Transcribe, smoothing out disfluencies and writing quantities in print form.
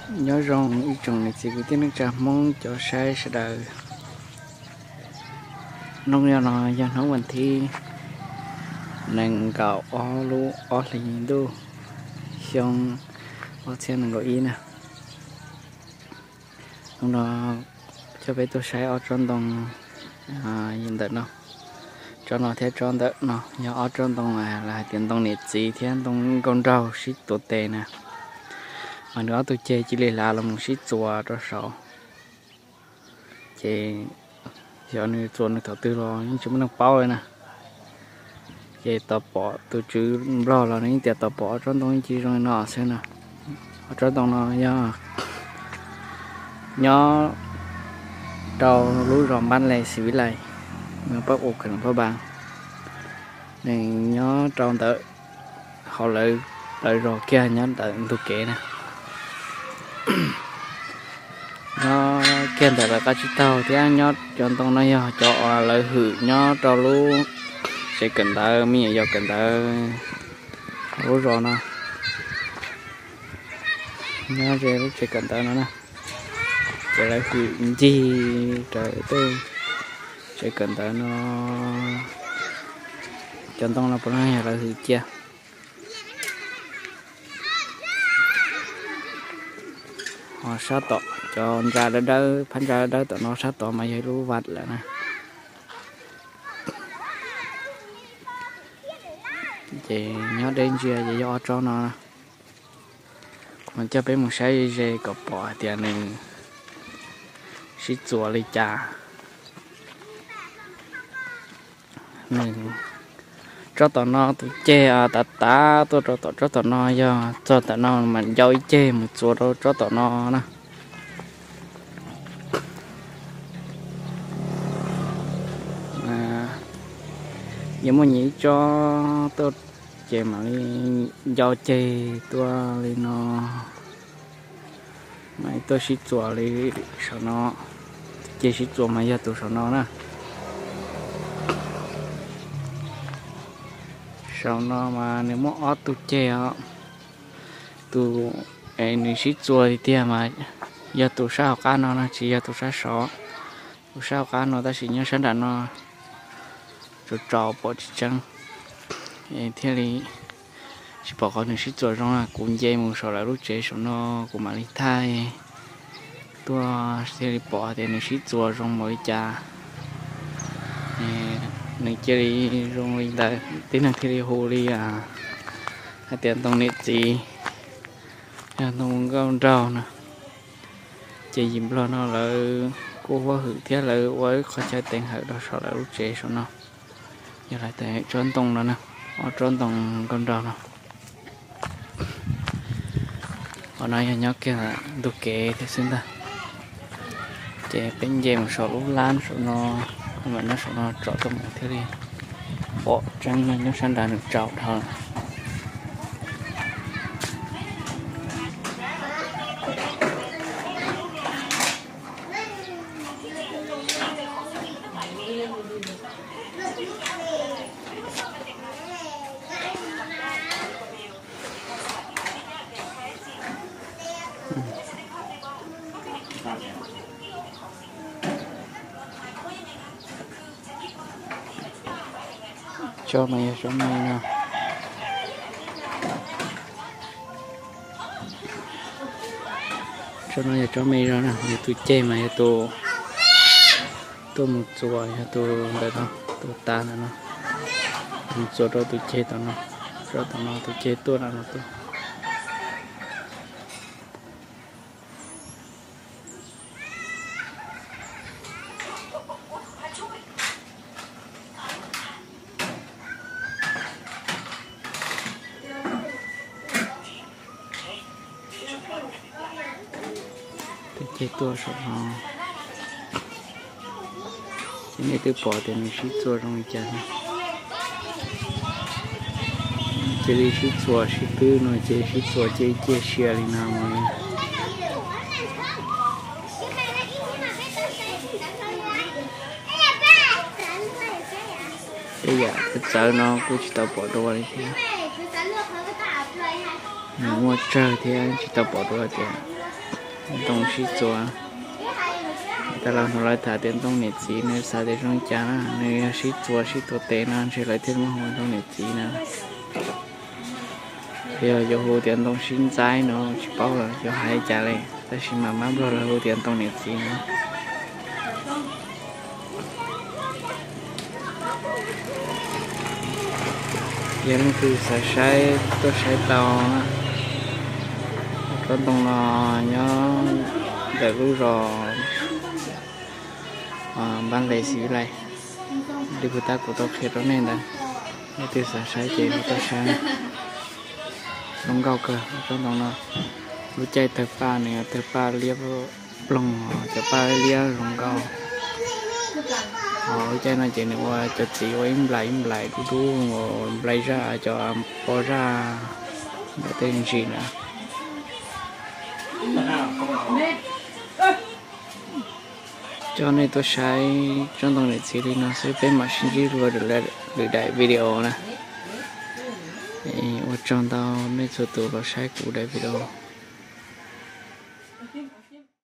nhớ rằng ý trồng này chỉ có tiếng nước trà mong cho sai sẽ đời nông nghiệp nó dân nó vẫn thi nâng gạo ó lú ó lì đu xong ó xem nâng gọi ý nè hôm đó cho bé tôi sai ó tròn đồng hiện tại nó cho nó theo tròn đỡ nó nhớ ó tròn đồng là tiền đồng nhiệt gì thiên đồng con rau xít tổ tệ nè mà nữa tôi chơi chỉ là một xít chùa cho sợ chơi giờ này chùa này thầu tư rồi nhưng chúng nó bao rồi nè chơi tập bỏ tôi chứ lo là những tiệt tập bỏ trong东西rồi nó xem nè trong đông nó nhớ đầu lúa rồng ban lệ xí lại nó bắt ục cần phải bằng này nhớ trong đợi họ lại đợi rồi kia nhớ đợi tôi kể nè nó kèm theo là các chú tàu thì anh nhớ cho tôi nói cho lời hử nhớ cho luôn sẽ cần tới mình giờ cần tới lúa rồi nó nhớ về lúc sẽ cần tới nó nè sẽ lại hử gì trời tôi sẽ cần tới nó cho tôi là bọn này là hử chia họ sát tọ cho ra đỡ phán ra đỡ tụi nó sát tọ mà dây lúa vặt lại nè chị nhớ đến chưa vậy do cho nó mình cho bé một cái dây cọp bỏ tiền này xí chùa lấy trà mình cho tụi nó tụi che tá tôi cho tụi nó cho tụi nó mình giao che một chùa đâu cho tụi nó nè nhưng mà nhỉ cho tôi che mà giao che tôi lên nó mày tôi xí chùa lấy sao nó che xí chùa mà giờ tôi sao nó nè sao nó mà nếu mà ót tu che á tu ấy xí chùa thì tiêm mà giờ tu sao cá nó chỉ giờ tu sao sọ tu sao cá nó ta chỉ nhớ sáng đàn nó rồi trò bỏ chỉ trắng thế thì chỉ bỏ con xí chùa trong là cũng dây một số là lúc chế số nó cũng mà đi thay tua thế thì bỏ thì xí chùa trong mỗi trà này chơi rồi là tiếng là thì hồ đi hay tiền tông nét gì tông con rau nè chơi dìm lo nó là cô quá hữu thế là với khó chơi tiền hữu đó sau là lúc chơi số nó giờ lại tại trốn tông nó nè ở trốn tông con rau nè ở đây nhớ kia là đồ kệ thì xin ta chơi bên dây một số lúc lan số nó mà nó sẽ nó trọ trong một thế đi bỏ trắng nó sang đàn được trọ thôi cho mày nào cho nó cho mày ra nè để tôi chơi mày tôi một chùa tôi đây đó tôi ta nè nó một chùa đó tôi chơi tao nó cho tao nó tôi chơi tôi là nó tôi chơi tua số nó cái này tôi bỏ thì mình xí tua trong cái chân chơi đi xí tua xí tư nó chơi xí tua chơi xìa đi nào mà bây giờ cái sợ nó cũng chỉ tao bỏ đồ đi thì mua chơi thì anh chỉ tao bỏ đồ thì đồng sĩ chùa ta làm một loại thả tiền trong nhiệt gì nên sao để trong chả nên sĩ chùa tệ nên sẽ lại thêm một hồi trong nhiệt gì nè giờ giờ hồ tiền trong sinh trái nó chỉ bảo là giờ hai trả lại ta chỉ mà má bro là hồ tiền trong nhiệt gì nữa giờ nó cứ sai tôi sai tàu có tông là nhớ để lúc rồi ban lễ xí lại đi của ta của tôi khi đó nên là từ sai chế của ta sai lông gạo cơ có tông là lúc chạy tới pa này tới pa liệp lông cho pa liệp lông gạo chạy nó chỉ nữa cho chị im lại đủ lấy ra cho bỏ ra để tên gì nữa cho nên tôi sai trong đồng này chỉ nó sẽ bên mà xin chỉ rồi được đại video nè ở trong tao mấy số tụ nó sai cụ đại video